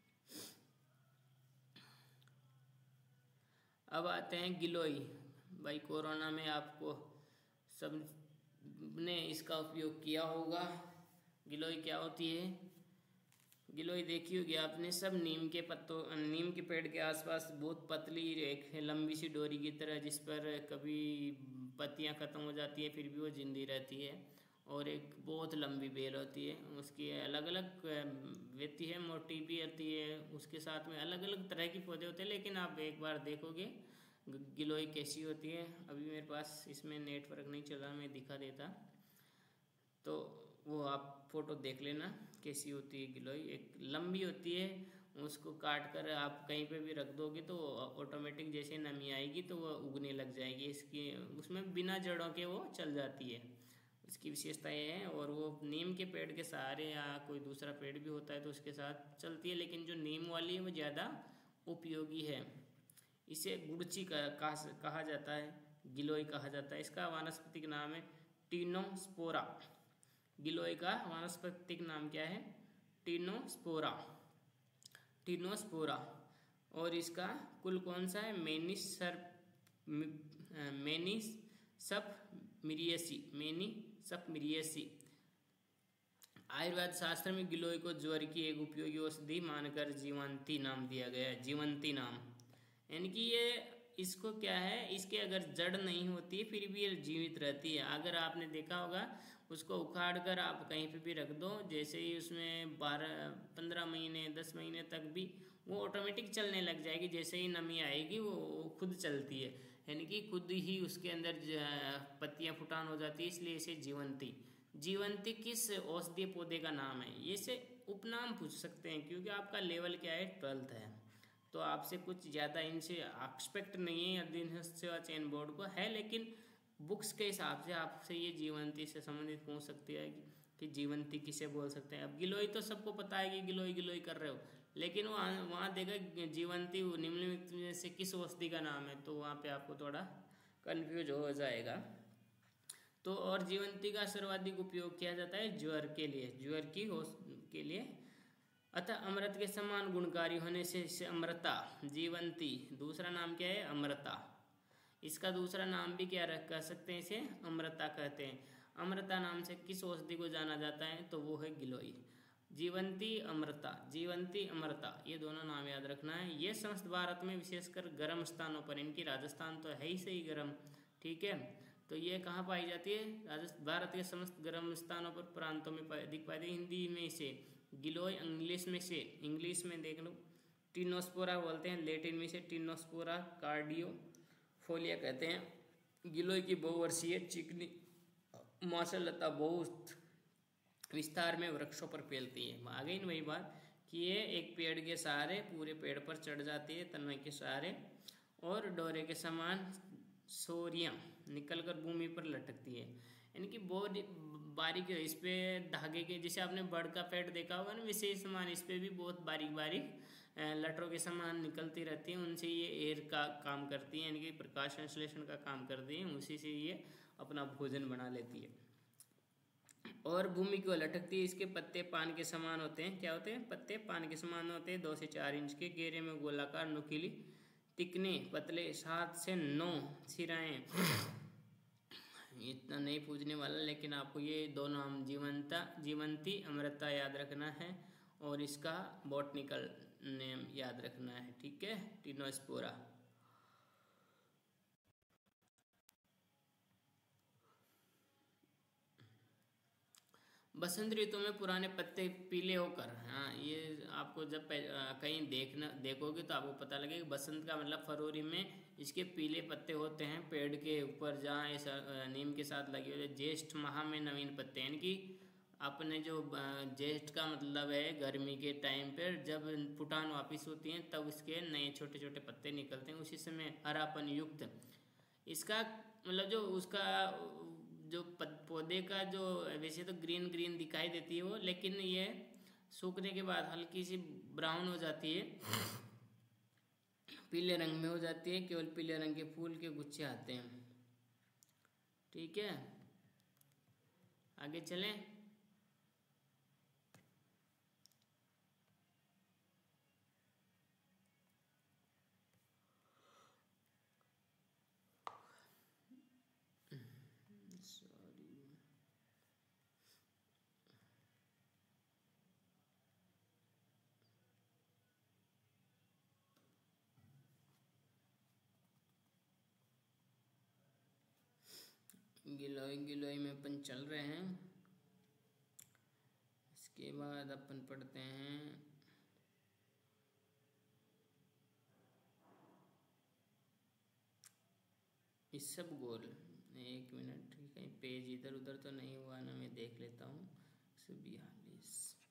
अब आते हैं गिलोय। भाई कोरोना में आपको सब ने इसका उपयोग किया होगा। गिलोय क्या होती है? गिलोय देखी होगी आपने, सब नीम के पत्तों, नीम के पेड़ के आसपास बहुत पतली एक लंबी सी डोरी की तरह, जिस पर कभी पत्तियां खत्म हो जाती है फिर भी वो जिंदी रहती है, और एक बहुत लंबी बेल होती है। उसकी अलग अलग व्यक्ति है, मोटी भी आती है, उसके साथ में अलग अलग तरह के पौधे होते हैं। लेकिन आप एक बार देखोगे गिलोय कैसी होती है। अभी मेरे पास इसमें नेटवर्क नहीं चल रहा, मैं दिखा देता तो वो आप फोटो देख लेना कैसी होती है गिलोय। एक लंबी होती है, उसको काट कर आप कहीं पे भी रख दोगे तो ऑटोमेटिक जैसे नमी आएगी तो वो उगने लग जाएगी। इसकी उसमें बिना जड़ों के वो चल जाती है, इसकी विशेषता ये है। और वो नीम के पेड़ के सहारे या कोई दूसरा पेड़ भी होता है तो उसके साथ चलती है, लेकिन जो नीम वाली है वो ज़्यादा उपयोगी है। इसे गुड़ची कहा कहा जाता है, गिलोय कहा जाता है। इसका वानस्पतिक नाम है टीनोस्पोरा। गिलोय का वानस्पतिक नाम क्या है? Tinospora, tinospora. और इसका कुल कौन सा है? मेनिसर मेनिसप मिरियसी, मेनिसप मिरियसी। आयुर्वेद शास्त्र में गिलोय को ज्वर की एक उपयोगी औषधि मानकर जीवंती नाम दिया गया है। जीवंती नाम यानी कि ये इसको क्या है, इसके अगर जड़ नहीं होती है फिर भी ये जीवित रहती है। अगर आपने देखा होगा उसको उखाड़ कर आप कहीं पे भी रख दो, जैसे ही उसमें बारह पंद्रह महीने दस महीने तक भी वो ऑटोमेटिक चलने लग जाएगी। जैसे ही नमी आएगी वो खुद चलती है, यानी कि खुद ही उसके अंदर पत्तियां फुटान हो जाती है, इसलिए इसे जीवंती। जीवंती किस औषधीय पौधे का नाम है? ये से उपनाम पूछ सकते हैं, क्योंकि आपका लेवल क्या है, ट्वेल्थ है, तो आपसे कुछ ज़्यादा इनसे एक्सपेक्ट नहीं है। अधीनस्थ सेवा चयन बोर्ड को है, लेकिन बुक्स के हिसाब से आपसे ये जीवंती से संबंधित पूछ सकती है कि जीवंती किसे बोल सकते हैं। अब गिलोय तो सबको पता है कि गिलोय गिलोय कर रहे हो, लेकिन वहाँ वहाँ देखा जीवंती निम्नलिखित में से किस औषधि का नाम है, तो वहाँ पे आपको थोड़ा कंफ्यूज हो जाएगा। तो और जीवंती का सर्वाधिक उपयोग किया जाता है ज्वर के लिए, ज्वर की हो के लिए। अतः अमृत के समान गुणकारी होने से इसे अमृता, जीवंती, दूसरा नाम क्या है अमृता। इसका दूसरा नाम भी क्या रख कर सकते हैं, इसे अमृता कहते हैं। अमृता नाम से किस औषधि को जाना जाता है, तो वो है गिलोय। जीवंती अमृता, जीवंती अमृता, ये दोनों नाम याद रखना है। ये समस्त भारत में विशेषकर गर्म स्थानों पर, इनकी राजस्थान तो है ही सही गर्म, ठीक है, तो ये कहाँ पाई जाती है, राजस्थान, भारत के समस्त गर्म स्थानों पर, प्रांतों में अधिक पाई जाती है। हिंदी में इसे गिलोय, इंग्लिश में से, इंग्लिश में देख लो टिनोस्पोरा बोलते हैं, लेटिन में से टिनोस्पोरा कार्डियोफोलिया कहते हैं। गिलोय की बहुवर्षीय चिकनी माशालता बहुत विस्तार में वृक्षों पर फैलती है। आ गई वही बात कि ये एक पेड़ के सहारे पूरे पेड़ पर चढ़ जाती है, तनवे के सहारे, और डोरे के समान सोरियां निकलकर भूमि पर लटकती है। इनकी बहुत बारीक, इस पे धागे के, जैसे आपने बर्ड का पेट देखा होगा ना, विशेष समान इस पे भी बहुत बारीक बारीक लटरों के समान निकलती रहती हैं। उनसे ये एयर का काम करती हैं, इनकी प्रकाश संश्लेषण का काम करती हैं, उसी से ये अपना भोजन बना लेती है और भूमि को लटकती है। इसके पत्ते पान के समान होते हैं, क्या होते हैं, पत्ते पान के समान होते हैं, दो से चार इंच के, घेरे में गोलाकार, नुकीली, तिकने, पतले, सात से नौ सिराएं। इतना नहीं पूछने वाला, लेकिन आपको ये दो नाम जीवंता, जीवंती, अमृता याद रखना है और इसका बॉटनिकल नेम याद रखना है, ठीक है, टिनोस्पोरा। बसंत ऋतु में पुराने पत्ते पीले होकर, हाँ ये आपको जब कहीं देखना देखोगे तो आपको पता लगेगा। बसंत का मतलब फरवरी में इसके पीले पत्ते होते हैं पेड़ के ऊपर, जहाँ ऐसा नीम के साथ लगे हुए। ज्येष्ठ माह में नवीन पत्ते, यानी कि अपने जो ज्येष्ठ का मतलब है गर्मी के टाइम पर, जब फुटान वापिस होती हैं तब इसके नए छोटे छोटे पत्ते निकलते हैं, उसी समय हरापन युक्त इसका मतलब जो उसका जो पौधे का जो, वैसे तो ग्रीन ग्रीन दिखाई देती है वो, लेकिन ये सूखने के बाद हल्की सी ब्राउन हो जाती है, पीले रंग में हो जाती है, केवल पीले रंग के फूल के गुच्छे आते हैं, ठीक है। आगे चलें। गिलोय गिलोय में अपन चल रहे हैं। इसके बाद अपन पढ़ते हैं इसबगोल। एक मिनट, कहीं पेज इधर उधर तो नहीं हुआ ना, मैं देख लेता हूँ। बयालीस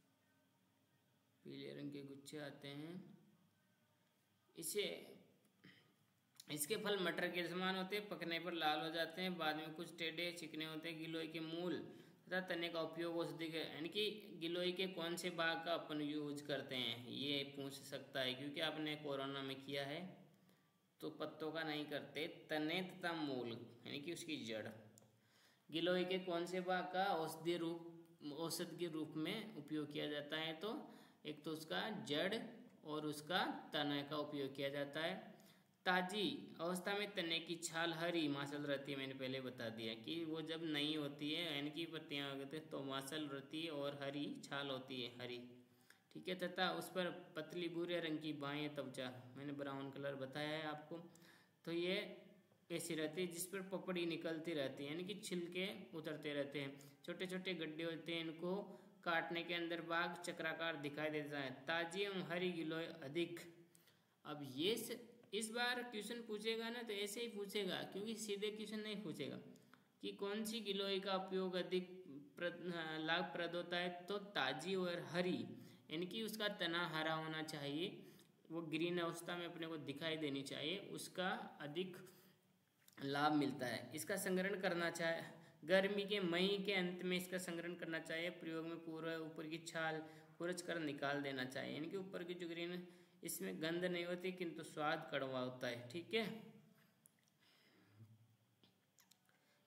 पीले रंग के गुच्छे आते हैं। इसे इसके फल मटर के समान होते हैं, पकने पर लाल हो जाते हैं, बाद में कुछ टेढ़े चिकने होते हैं। गिलोय के मूल तथा तने का उपयोग औषधि के, यानी कि गिलोय के कौन से भाग का अपन यूज करते हैं ये पूछ सकता है, क्योंकि आपने कोरोना में किया है तो पत्तों का नहीं करते, तने तथा मूल यानी कि उसकी जड़। गिलोय के कौन से भाग का औषधि रूप औषध के रूप में उपयोग किया जाता है, तो एक तो उसका जड़ और उसका तना का उपयोग किया जाता है। ताजी अवस्था में तने की छाल हरी मासल रहती है, मैंने पहले बता दिया कि वो जब नहीं होती है, यानी कि पत्तियां होती है तो मासल रहती है और हरी छाल होती है, हरी, ठीक है, तथा उस पर पतली भूरे रंग की बाएं त्वचा, मैंने ब्राउन कलर बताया है आपको, तो ये ऐसी रहती है जिस पर पपड़ी निकलती रहती है, यानी कि छिलके उतरते रहते हैं, छोटे छोटे गड्ढे होते हैं, इनको काटने के अंदर भाग चक्राकार दिखाई देता है। ताजी एवं हरी गिलोय अधिक। अब ये स... इस बार क्वेश्चन पूछेगा ना तो ऐसे ही पूछेगा, क्योंकि सीधे क्वेश्चन नहीं पूछेगा कि कौन सी गिलोय का उपयोग अधिक लाभप्रद होता है, तो ताजी और हरी, यानी कि उसका तना हरा होना चाहिए, वो ग्रीन अवस्था में अपने को दिखाई देनी चाहिए, उसका अधिक लाभ मिलता है। इसका संग्रहण करना चाहिए गर्मी के मई के अंत में, इसका संग्रहण करना चाहिए। प्रयोग में पूरा ऊपर की छाल खुरच कर निकाल देना चाहिए, यानी कि ऊपर की जो ग्रीन, इसमें गंध नहीं होती किंतु स्वाद कड़वा होता है, ठीक है।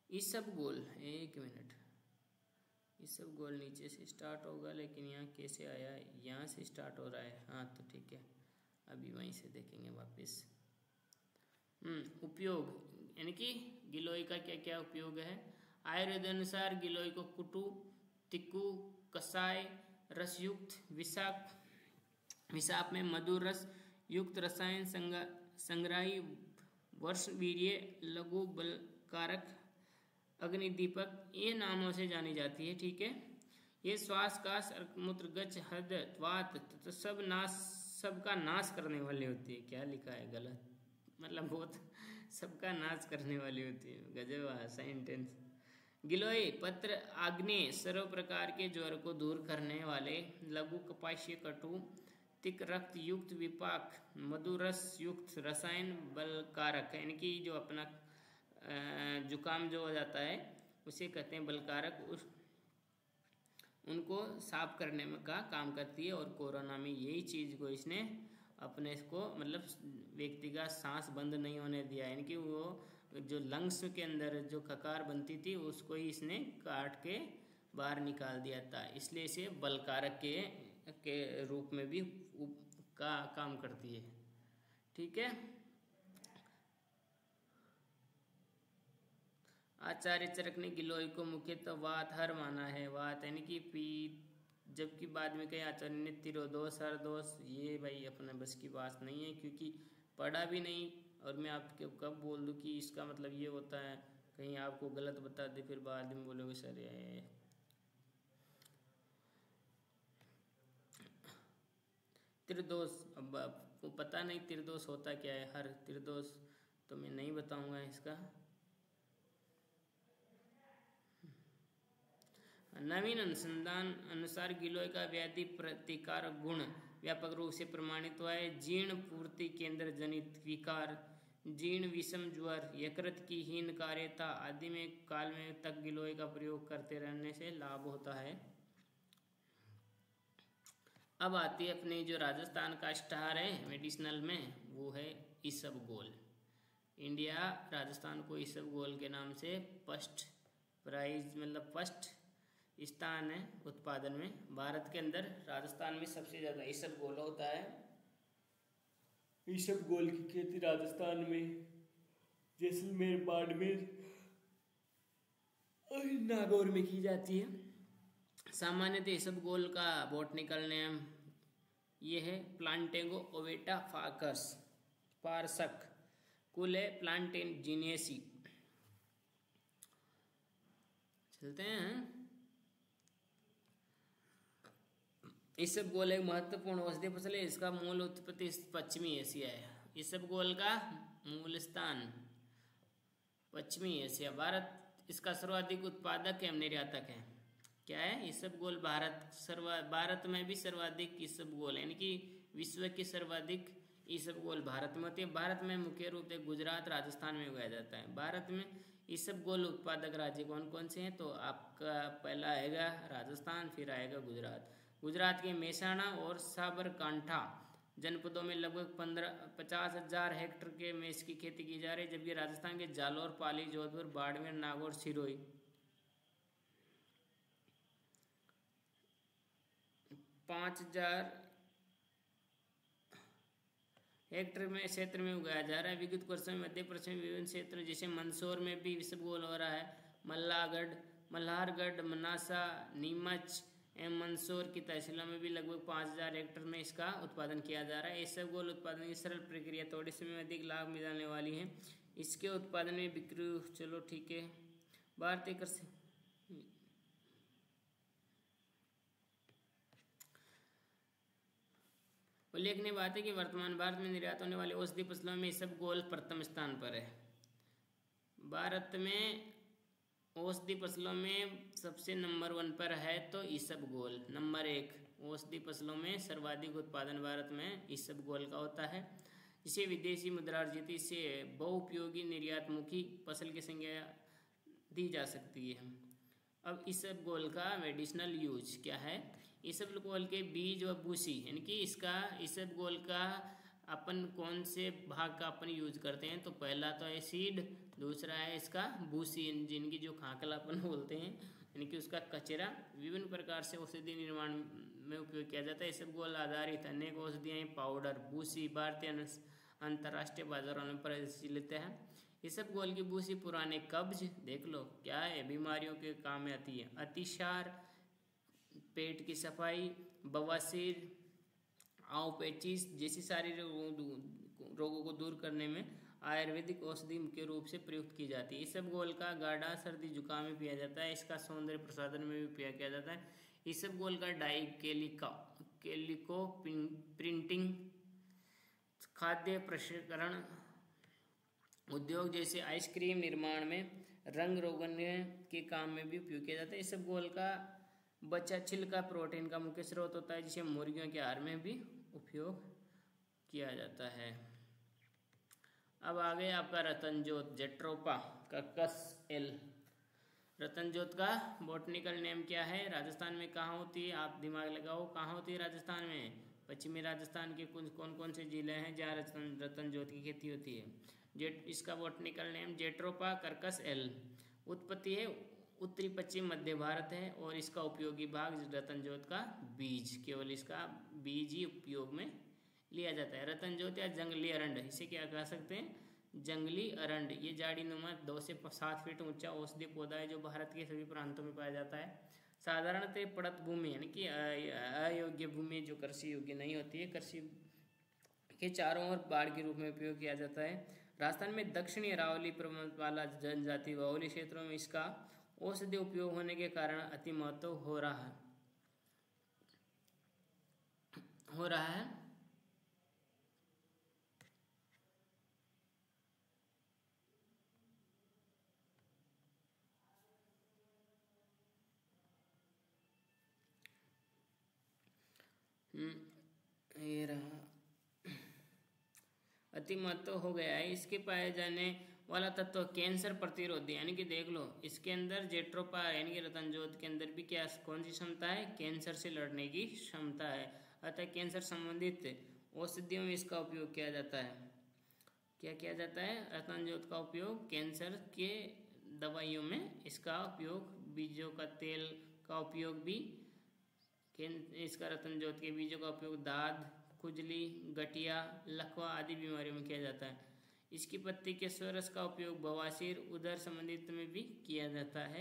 इसबगोल, एक मिनट, इसबगोल नीचे से स्टार्ट होगा लेकिन यहाँ कैसे आया, यहाँ से स्टार्ट हो रहा है। हाँ तो ठीक है, अभी वहीं से देखेंगे वापस। हम्म उपयोग यानी कि गिलोय का क्या क्या उपयोग है। आयुर्वेद अनुसार गिलोय को कुटु, तिक्कू, कषाय, रसयुक्त, विषाप विषाप में मधुर रस युक्त रसायन, संग्राही, वर्षवीर्य, लघु बलकारक, अग्निदीपक, ये नामों से जानी जाती है। ठीक है, ये श्वास का मूत्र गच हद वात तो सब नाश सबका नाश करने वाली होती है। क्या लिखा है गलत, मतलब बहुत सबका नाश करने वाली होती है। गजब सेंटेंस। गिलोय पत्र आग्नेय सर्व प्रकार के ज्वर को दूर करने वाले, लघु कपाशीय, कटु, तिक, रक्त युक्त, विपाक, मधुरस युक्त रसायन, बलकारक यानी कि जो अपना जुकाम जो हो जाता है उसे कहते हैं बलकारक, उस उनको साफ करने में का काम करती है। और कोरोना में यही चीज़ को इसने अपने इसको मतलब व्यक्ति का सांस बंद नहीं होने दिया, यानी कि वो जो लंग्स के अंदर जो ककार बनती थी उसको ही इसने काट के बाहर निकाल दिया था, इसलिए इसे बलकारक के के रूप में भी का काम करती है। ठीक है, आचार्य चरक ने गिलोय को मुख्यतः वात हर माना है। वात यानी कि पीत, जबकि बाद में कई आचार्य ने तिरोदोष, हरदोष, ये भाई अपने बस की बात नहीं है क्योंकि पढ़ा भी नहीं। और मैं आपको कब बोल दूं कि इसका मतलब ये होता है, कहीं आपको गलत बता दे फिर बाद में बोलोगे सर ये। त्रिदोष, अब आपको पता नहीं त्रिदोष होता क्या है, हर त्रिदोष तो मैं नहीं बताऊंगा इसका। नवीन अनुसंधान अनुसार गिलोय का व्याधि प्रतिकार गुण व्यापक रूप से प्रमाणित हुआ है। जीर्ण पूर्ति केंद्र जनित विकार, जीर्ण विषम ज्वर, यकृत की हीन कार्यता आदि में काल में तक गिलोय का प्रयोग करते रहने से लाभ होता है। अब आती है अपने जो राजस्थान का स्टार है मेडिसिनल में, वो है इसबगोल। इंडिया राजस्थान को इसबगोल के नाम से फर्स्ट प्राइज मतलब फर्स्ट स्थान है उत्पादन में। भारत के अंदर राजस्थान में सबसे ज़्यादा इसबगोल होता है। इसबगोल की खेती राजस्थान में जैसलमेर, बाड़मेर और नागौर में की जाती है। सामान्यतः इसबगोल का बॉटनिकल नेम ये है प्लांटेगो ओवेटा फाकस पारसक, कुल है प्लांटेन जीनेसी। चलते हैं। इसबगोल एक महत्वपूर्ण औषधीय फसल है। इसका मूल उत्पत्ति पश्चिमी एशिया है। इसबगोल का मूल स्थान पश्चिमी एशिया। भारत इसका सर्वाधिक उत्पादक एवं निर्यातक है। क्या है इसबगोल? भारत सर्व भारत में भी सर्वाधिक इसबगोल यानी कि विश्व की सर्वाधिक इसबगोल भारत में होती है। भारत में मुख्य रूप से गुजरात, राजस्थान में उगाया जाता है। भारत में इसबगोल उत्पादक राज्य कौन कौन से हैं? तो आपका पहला आएगा राजस्थान, फिर आएगा गुजरात। गुजरात के मेहसाणा और साबरकांठा जनपदों में लगभग पंद्रह पचास हजार हेक्टेयर के में इसकी खेती की जा रही है, जबकि राजस्थान के जालौर, पाली, जोधपुर, बाड़मेर, नागौर, सिरोही पाँच हजार हेक्टेयर में क्षेत्र में उगाया जा रहा है। विगत वर्षों में मध्य प्रदेश में विभिन्न क्षेत्रों जैसे मंदसौर में भी इसबगोल हो रहा है। मल्लागढ़, मल्हारगढ़, मनासा, नीमच एवं मंदसौर की तहसीलों में भी लगभग पाँच हजार हेक्टेयर में इसका उत्पादन किया जा रहा है। इसबगोल उत्पादन की सरल प्रक्रिया थोड़े समय में अधिक लाभ मिलने वाली है। इसके उत्पादन में बिक्री चलो ठीक है। भारतीय कृषि उल्लेखनीय बात है कि वर्तमान भारत में निर्यात होने वाले औषधि फसलों में इसबगोल प्रथम स्थान पर है। भारत में औषधि फसलों में सबसे नंबर वन पर है तो इसबगोल नंबर एक। औषधि फसलों में सर्वाधिक उत्पादन भारत में इसबगोल का होता है। इसे विदेशी मुद्रा अर्जित से बहुउपयोगी निर्यातमुखी फसल की संज्ञा दी जा सकती है। अब इसबगोल का मेडिसिनल यूज क्या है? इसबगोल के बीज व भूसी यानी कि इसका इसबगोल का अपन कौन से भाग का अपन यूज करते हैं, तो पहला तो है सीड, दूसरा है इसका भूसी, जिनकी जो खाकलापन बोलते हैं, यानी कि उसका कचरा। विभिन्न प्रकार से औषधि निर्माण में उपयोग किया जाता है। इसबगोल आधारित अनेक औषधियाँ पाउडर भूसी भारतीय अंतर्राष्ट्रीय बाजारों में प्रचलित है। इसबगोल की भूसी पुराने कब्ज, देख लो क्या है, बीमारियों के काम में आती है। अतिसार, पेट की सफाई, बवासीर, आंव पेचिस जैसी सारी रोगों को दूर करने में आयुर्वेदिक औषधि के रूप से प्रयुक्त की जाती है। इसबगोल का गाढ़ा सर्दी जुकाम में पिया जाता है। इसका सौंदर्य प्रसाधन में भी उपयोग किया जाता है। इसबगोल का डाई केलिका केलिको प्रिंटिंग, खाद्य प्रसंस्करण उद्योग जैसे आइसक्रीम निर्माण में, रंग रोगन के काम में भी उपयोग किया जाता है। इसबगोल का बचा छिलका प्रोटीन का मुख्य स्रोत होता है, जिसे मुर्गियों के आहार में भी उपयोग किया जाता है। अब आ गया आपका रतनजोत, जेट्रोपा कर्कस एल। रतनजोत का बॉटनिकल नेम क्या है, राजस्थान में कहाँ होती है, आप दिमाग लगाओ, कहाँ होती है राजस्थान में, पश्चिमी राजस्थान के कुछ कौन कौन से जिले हैं जहाँ रतन रतनजोत की खेती होती है। जेट इसका botanical name jatropha curcas L. उत्पत्ति है उत्तरी पश्चिम मध्य भारत है, और इसका उपयोगी भाग रतनजोत का बीज, केवल इसका बीज ही उपयोग में लिया जाता है। रतनजोत या जंगली अरंड, इसे क्या कह सकते हैं, जंगली अरंड। ये झाड़ी नुमा दो से सात फीट ऊंचा औषधीय पौधा है, जो भारत के सभी प्रांतों में पाया जाता है। साधारणतः पड़त भूमि यानी कि अयोग्य भूमि, जो कृषि योग्य नहीं होती है, कृषि के चारों ओर बाढ़ के रूप में उपयोग किया जाता है। राजस्थान में दक्षिणी अरावली पर्वत वाला जनजाति बाहुल्य क्षेत्रों में इसका औषधि उपयोग होने के कारण अति महत्व हो रहा है हो रहा है ये रहा, अति महत्व हो गया है। इसके पाए जाने वाला तत्व कैंसर प्रतिरोधी, यानी कि देख लो इसके अंदर जेट्रोपा यानी कि रतनजोत के अंदर भी क्या कौन सी क्षमता है, कैंसर से लड़ने की क्षमता है। अतः कैंसर संबंधित औषधियों में इसका उपयोग किया जाता है। क्या किया जाता है, रतनजोत का उपयोग कैंसर के दवाइयों में इसका उपयोग, बीजों का तेल का उपयोग भी, इसका रतनजोत के बीजों का उपयोग दाद, खुजली, गठिया, लकवा आदि बीमारियों में किया जाता है। इसकी पत्ती के स्वरस का उपयोग बवासीर, उदर संबंधित में भी किया जाता है।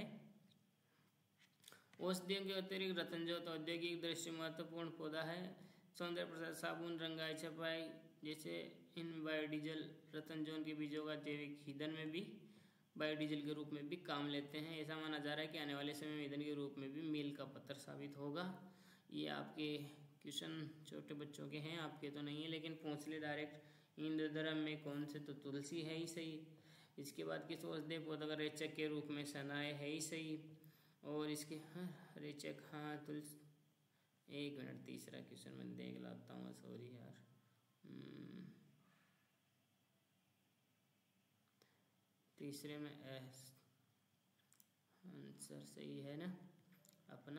औषधियों के अतिरिक्त रतनजोत औद्योगिक दृष्टि महत्वपूर्ण पौधा है। सौंदर्य प्रसाद, साबुन, रंगाई, छपाई जैसे इन बायोडीजल रतनजोत के बीजों का जैविक ईंधन में भी, बायोडीजल के रूप में भी काम लेते हैं। ऐसा माना जा रहा है कि आने वाले समय में ईंधन के रूप में भी मील का पत्थर साबित होगा। ये आपके क्वेश्चन छोटे बच्चों के हैं, आपके तो नहीं है, लेकिन पूछ ले डायरेक्ट। इंद्र धर्म में कौन से, तो तुलसी है ही सही। इसके बाद किस औषधीय पौधा का रेचक के रूप में सनाए है ही सही। और इसके हाँ रेचक, हाँ तुलसी। एक मिनट, तीसरा क्वेश्चन मैं देख लाता हूँ, सॉरी यार। तीसरे में एस आंसर सही है ना अपना,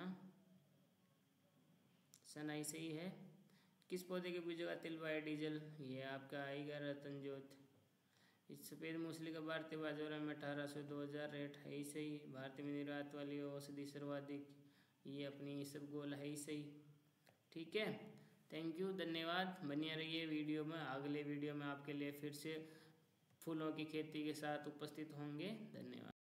सनाई सही है। किस पौधे के बीजों का तिल बायोडीजल, ये आपका आएगा रतनजोत। इस सफ़ेद मूसली का भारतीय बाजार में अठारह सौ दो हज़ार रेट है ही सही। भारत में निर्यात वाली औषधि सर्वाधिक, ये अपनी इसबगोल है ही सही। ठीक है, थैंक यू, धन्यवाद। बनिए रहिए वीडियो में, अगले वीडियो में आपके लिए फिर से फूलों की खेती के साथ उपस्थित होंगे। धन्यवाद।